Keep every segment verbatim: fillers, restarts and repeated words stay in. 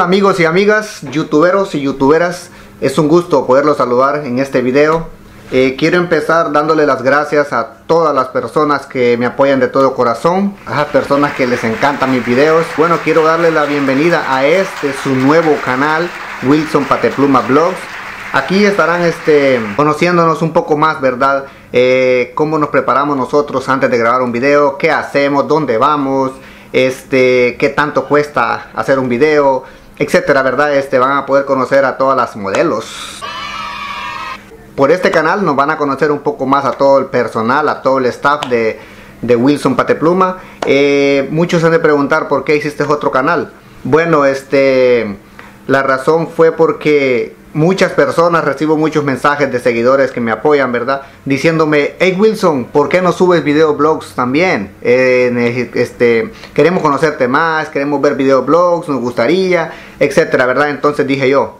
Hola amigos y amigas, youtuberos y youtuberas, es un gusto poderlos saludar en este video. Eh, quiero empezar dándole las gracias a todas las personas que me apoyan de todo corazón, a las personas que les encantan mis videos. Bueno, quiero darle la bienvenida a este su nuevo canal, Wilson Patepluma Vlogs. Aquí estarán este, conociéndonos un poco más, ¿verdad? Eh, cómo nos preparamos nosotros antes de grabar un video, qué hacemos, dónde vamos, este, qué tanto cuesta hacer un video, etcétera, ¿verdad? Este, van a poder conocer a todas las modelos. Por este canal nos van a conocer un poco más a todo el personal, a todo el staff de, de Wilson Patepluma. Eh, muchos han de preguntar por qué hiciste otro canal. Bueno, este, la razón fue porque muchas personas, recibo muchos mensajes de seguidores que me apoyan, ¿verdad? Diciéndome, hey Wilson, ¿por qué no subes videoblogs también? Eh, este, queremos conocerte más, queremos ver videoblogs, nos gustaría, etcétera, ¿verdad? Entonces dije yo,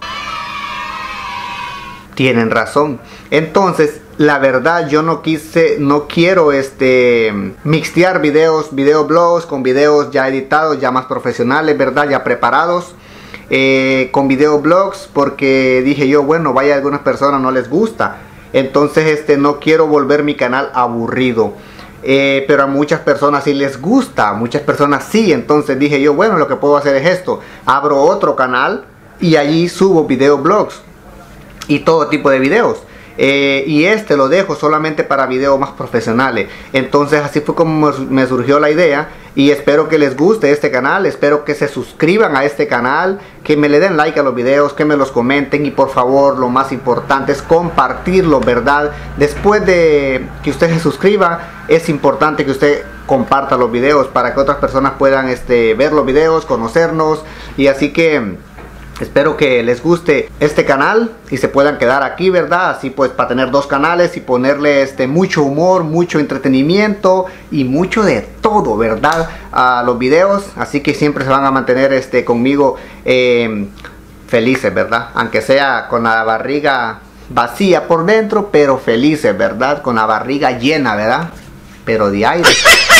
tienen razón. Entonces, la verdad, yo no quise, no quiero este mixtear videos, videoblogs con videos ya editados, ya más profesionales, ¿verdad? Ya preparados. Eh, con videoblogs, porque dije yo, bueno, vaya, a algunas personas no les gusta, entonces este no quiero volver mi canal aburrido, eh, pero a muchas personas sí les gusta, muchas personas sí. Entonces dije yo, bueno, lo que puedo hacer es esto: abro otro canal y allí subo videoblogs y todo tipo de videos. Eh, y este lo dejo solamente para videos más profesionales. Entonces así fue como me surgió la idea, y espero que les guste este canal, espero que se suscriban a este canal, que me le den like a los videos, que me los comenten, y por favor, lo más importante es compartirlo, ¿verdad? Después de que usted se suscriba, es importante que usted comparta los videos para que otras personas puedan este, ver los videos, conocernos, y así que espero que les guste este canal y se puedan quedar aquí, ¿verdad? Así pues, para tener dos canales y ponerle este mucho humor, mucho entretenimiento y mucho de todo, ¿verdad? A los videos. Así que siempre se van a mantener este conmigo eh, felices, ¿verdad? Aunque sea con la barriga vacía por dentro, pero felices, ¿verdad? Con la barriga llena, ¿verdad? Pero de aire.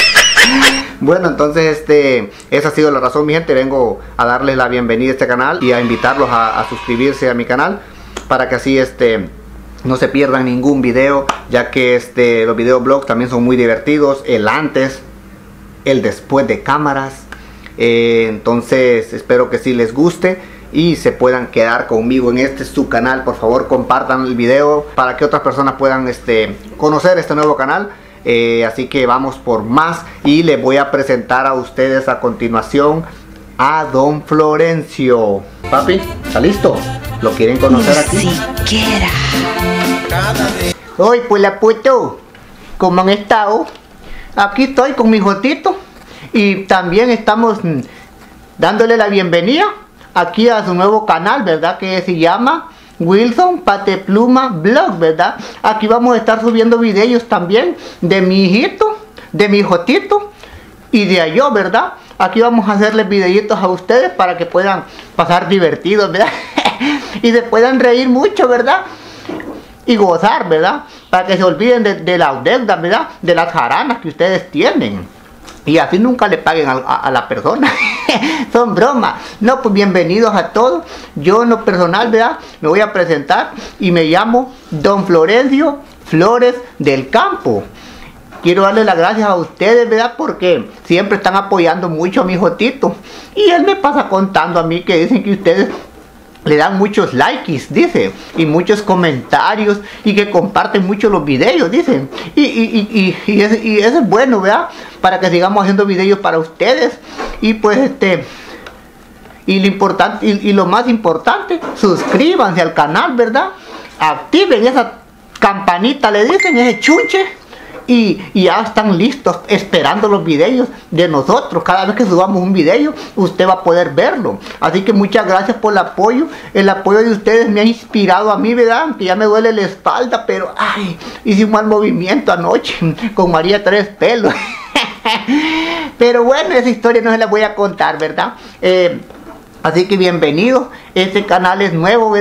Bueno, entonces este esa ha sido la razón, mi gente. Vengo a darles la bienvenida a este canal y a invitarlos a, a suscribirse a mi canal, para que así este no se pierdan ningún video, ya que este los videoblogs también son muy divertidos, el antes, el después de cámaras. Eh, entonces espero que sí les guste y se puedan quedar conmigo en este su canal. Por favor, compartan el video para que otras personas puedan este conocer este nuevo canal. Eh, así que vamos por más, y les voy a presentar a ustedes a continuación a Don Florencio. Papi, ¿está listo? ¿Lo quieren conocer aquí? Ni siquiera. Hoy pues la puto, ¿cómo han estado? Aquí estoy con mi jotito, y también estamos mm, dándole la bienvenida aquí a su nuevo canal, ¿verdad? Que se llama Wilson Patepluma Vlog, ¿verdad? Aquí vamos a estar subiendo videos también de mi hijito, de mi jotito y de yo, ¿verdad? Aquí vamos a hacerles videitos a ustedes para que puedan pasar divertidos, ¿verdad? Y se puedan reír mucho, ¿verdad? Y gozar, ¿verdad? Para que se olviden de, de las deudas, ¿verdad? De las jaranas que ustedes tienen. Y así nunca le paguen a, a, a la persona. Son bromas. No, pues bienvenidos a todos. Yo en lo personal, ¿verdad? Me voy a presentar y me llamo Don Florencio Flores del Campo. Quiero darle las gracias a ustedes, ¿verdad? Porque siempre están apoyando mucho a mi jotito. Y él me pasa contando a mí que dicen que ustedes le dan muchos likes, dice, y muchos comentarios, y que comparten mucho los videos, dicen. Y, y, y, y, es, y eso es bueno, ¿verdad? Para que sigamos haciendo videos para ustedes. Y pues este y lo importante y, y lo más importante, suscríbanse al canal, ¿verdad? Activen esa campanita, le dicen, ese chunche. Y, y ya están listos esperando los videos de nosotros. Cada vez que subamos un video, usted va a poder verlo. Así que muchas gracias por el apoyo. El apoyo de ustedes me ha inspirado a mí, ¿verdad? Que ya me duele la espalda, pero ay, hice un mal movimiento anoche con María Tres Pelos. Pero bueno, esa historia no se la voy a contar, ¿verdad? Eh, Así que bienvenidos, este canal es nuevo, ¿verdad?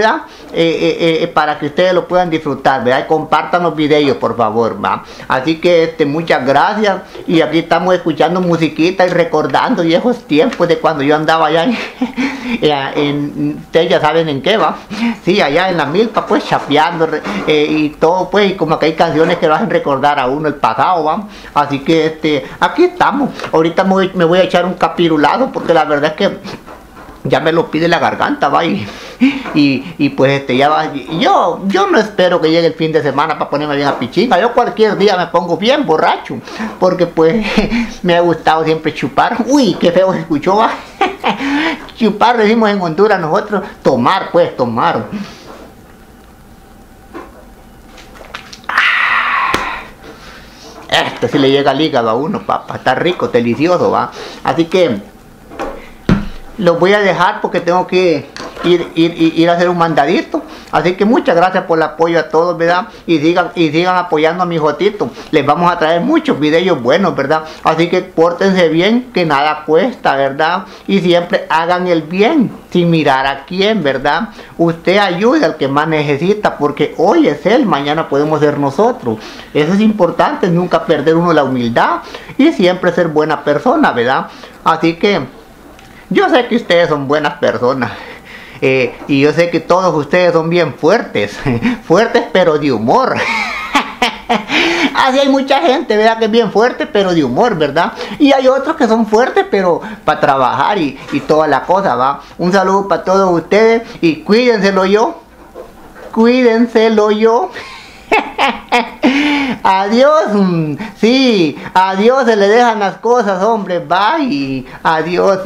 eh, eh, eh, para que ustedes lo puedan disfrutar, ¿verdad? Y compartan los videos, por favor, ¿va? Así que este, muchas gracias. Y aquí estamos escuchando musiquita y recordando viejos tiempos de cuando yo andaba allá en, en ustedes ya saben en qué, va. Sí, allá en la milpa, pues chapeando eh, y todo, pues, y como que hay canciones que lo hacen recordar a uno el pasado, va. Así que este, aquí estamos. Ahorita me voy, me voy a echar un capirulado porque la verdad es que ya me lo pide la garganta, va, y, y, y pues este ya va, yo, yo no espero que llegue el fin de semana para ponerme bien a pichinga. Yo cualquier día me pongo bien borracho, porque pues me ha gustado siempre chupar. Uy, qué feo se escuchó, va. Chupar decimos en Honduras nosotros, tomar, pues, tomar. Esto sí le llega al hígado a uno, papá, está rico, delicioso, va. Así que los voy a dejar porque tengo que ir, ir, ir, ir a hacer un mandadito. Así que muchas gracias por el apoyo a todos, ¿verdad? Y sigan, y sigan apoyando a mi Jotito. Les vamos a traer muchos videos buenos, ¿verdad? Así que pórtense bien, que nada cuesta, ¿verdad? Y siempre hagan el bien, sin mirar a quién, ¿verdad? Usted ayude al que más necesita, porque hoy es él, mañana podemos ser nosotros. Eso es importante, nunca perder uno la humildad y siempre ser buena persona, ¿verdad? Así que yo sé que ustedes son buenas personas, eh, y yo sé que todos ustedes son bien fuertes, fuertes pero de humor. Así hay mucha gente, ¿verdad? Que es bien fuerte pero de humor, ¿verdad? Y hay otros que son fuertes pero para trabajar y, y toda la cosa, ¿va? Un saludo para todos ustedes y cuídenselo yo, cuídenselo yo. Adiós, sí, a Dios se le dejan las cosas, hombre, bye, adiós.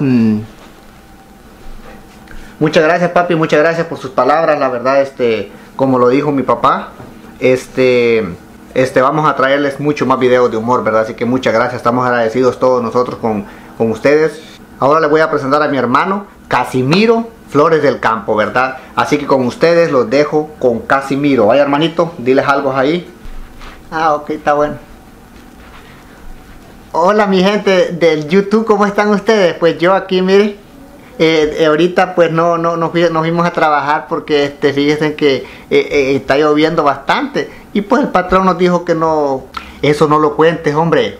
Muchas gracias, papi, muchas gracias por sus palabras, la verdad, este, como lo dijo mi papá, este, este, vamos a traerles mucho más videos de humor, ¿verdad? Así que muchas gracias, estamos agradecidos todos nosotros con, con ustedes. Ahora les voy a presentar a mi hermano, Casimiro Flores del Campo, ¿verdad? Así que con ustedes los dejo con Casimiro. Vaya, hermanito, diles algo ahí. Ah, ok, está bueno. Hola mi gente del YouTube, ¿cómo están ustedes? Pues yo aquí, mire, eh, eh, ahorita pues no, no, no nos fuimos a trabajar porque este, fíjense que eh, eh, está lloviendo bastante. Y pues el patrón nos dijo que no, eso no lo cuentes, hombre.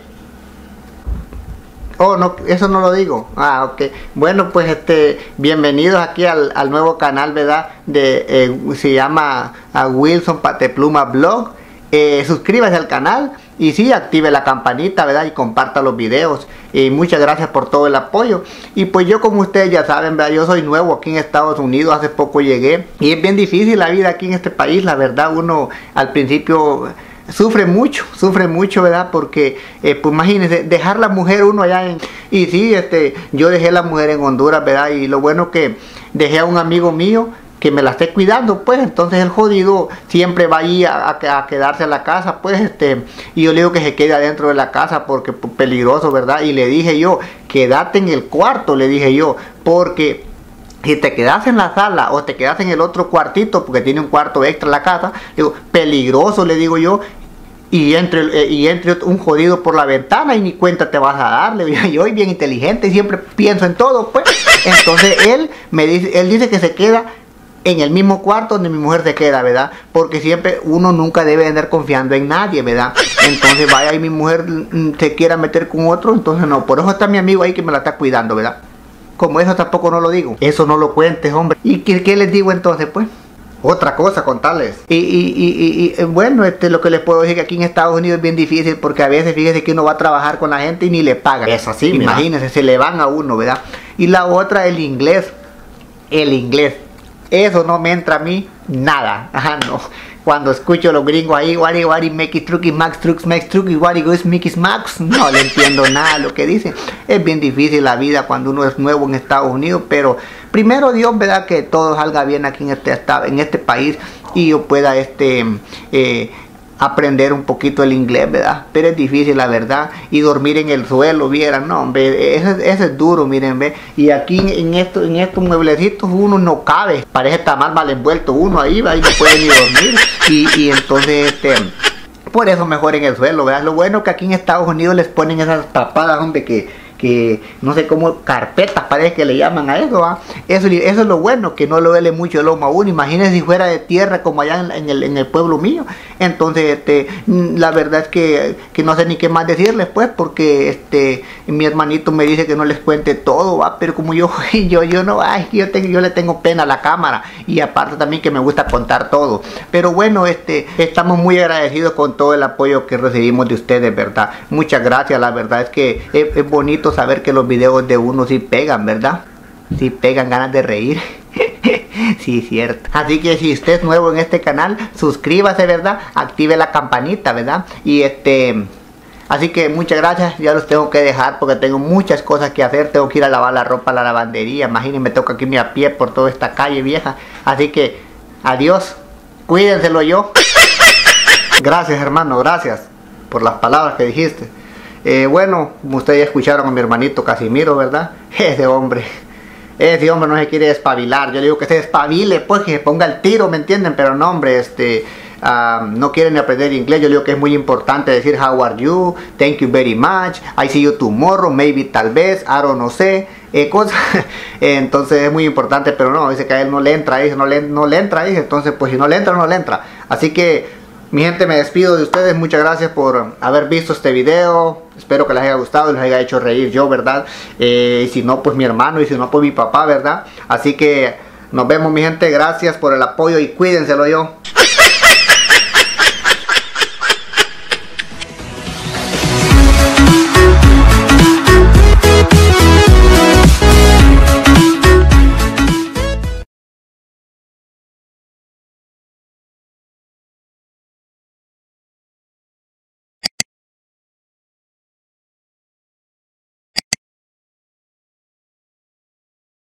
Oh, no, eso no lo digo. Ah, ok. Bueno, pues este, bienvenidos aquí al, al nuevo canal, ¿verdad? De, eh, se llama a Wilson Patepluma Blog. Eh, suscríbase al canal y sí, active la campanita, ¿verdad? Y comparta los videos. Y muchas gracias por todo el apoyo. Y pues yo, como ustedes ya saben, ¿verdad? Yo soy nuevo aquí en Estados Unidos, hace poco llegué. Y es bien difícil la vida aquí en este país, la verdad. Uno al principio sufre mucho, sufre mucho, ¿verdad? Porque, eh, pues imagínense, dejar la mujer uno allá en... Y sí, este, yo dejé la mujer en Honduras, ¿verdad? Y lo bueno que dejé a un amigo mío que me la esté cuidando, pues. Entonces el jodido siempre va ahí a, a, a quedarse a la casa, pues, este, y yo le digo que se quede adentro de la casa porque pues, peligroso, ¿verdad? Y le dije yo, quédate en el cuarto, le dije yo, porque si te quedas en la sala o te quedas en el otro cuartito, porque tiene un cuarto extra en la casa, digo, peligroso, le digo yo, y entre, eh, y entre un jodido por la ventana y ni cuenta te vas a dar, le digo yo, soy bien inteligente, siempre pienso en todo, pues. Entonces él me dice, él dice que se queda en el mismo cuarto donde mi mujer se queda, ¿verdad? Porque siempre uno nunca debe andar confiando en nadie, ¿verdad? Entonces vaya y mi mujer se quiera meter con otro, entonces no, por eso está mi amigo ahí que me la está cuidando, ¿verdad? Como eso tampoco no lo digo, eso no lo cuentes, hombre. ¿Y qué, qué les digo entonces, pues? Otra cosa, contarles. Y, y, y, y bueno, este, lo que les puedo decir que aquí en Estados Unidos es bien difícil porque a veces fíjese que uno va a trabajar con la gente y ni le pagan. Es así, imagínense, se le van a uno, ¿verdad? Y la otra, el inglés. El inglés. Eso no me entra a mí nada. Ajá, no. Cuando escucho a los gringos ahí, wari wari, make it trucky, max trucks, max trucky, wari goes, Mickey Max, no le entiendo nada a lo que dicen. Es bien difícil la vida cuando uno es nuevo en Estados Unidos, pero primero Dios, ¿verdad? Que todo salga bien aquí en este, en este país y yo pueda este eh, aprender un poquito el inglés, ¿verdad? Pero es difícil, la verdad. Y dormir en el suelo, vieran, no, hombre, ese, ese es duro, miren, ve. Y aquí en, esto, en estos mueblecitos uno no cabe, parece estar mal mal envuelto uno ahí, ¿verdad? Y no puede ni dormir. Y, y entonces, este, por eso mejor en el suelo, ¿verdad? Lo bueno que aquí en Estados Unidos les ponen esas papadas, hombre, que... que que no sé cómo, carpetas parece que le llaman a eso, ¿va? Eso, eso es lo bueno, que no le duele mucho el lomo a uno. Imagínense si fuera de tierra como allá en, en, el, en el pueblo mío. Entonces, este, la verdad es que, que no sé ni qué más decirles, pues, porque este, mi hermanito me dice que no les cuente todo, ¿va? Pero como yo, yo, yo no, ay, yo, tengo, yo le tengo pena a la cámara, y aparte también que me gusta contar todo. Pero bueno, este, estamos muy agradecidos con todo el apoyo que recibimos de ustedes, ¿verdad? Muchas gracias, la verdad es que es, es bonito saber que los videos de uno sí pegan, ¿verdad? Sí pegan ganas de reír. Sí, cierto. Así que si usted es nuevo en este canal, suscríbase, ¿verdad? Active la campanita, ¿verdad? Y este... Así que muchas gracias, ya los tengo que dejar porque tengo muchas cosas que hacer. Tengo que ir a lavar la ropa a la lavandería. Imagínense, me toca aquí a pie por toda esta calle vieja. Así que, adiós. Cuídenselo yo. Gracias, hermano, gracias por las palabras que dijiste. Eh, bueno, ustedes ya escucharon a mi hermanito Casimiro, ¿verdad? Ese hombre, ese hombre no se quiere despabilar. Yo le digo que se despabile, pues que se ponga el tiro, ¿me entienden? Pero no, hombre, este... Uh, no quieren aprender inglés. Yo digo que es muy importante decir how are you, thank you very much, I see you tomorrow, maybe, tal vez, I don't no sé, eh, cosas. Entonces es muy importante, pero no, dice que a él no le entra, dice, no le, no le entra, dice, entonces pues si no le entra, no le entra. Así que mi gente, me despido de ustedes. Muchas gracias por haber visto este video. Espero que les haya gustado y les haya hecho reír yo, ¿verdad? Eh, y si no, pues mi hermano, y si no, pues mi papá, ¿verdad? Así que nos vemos, mi gente. Gracias por el apoyo y cuídenselo yo.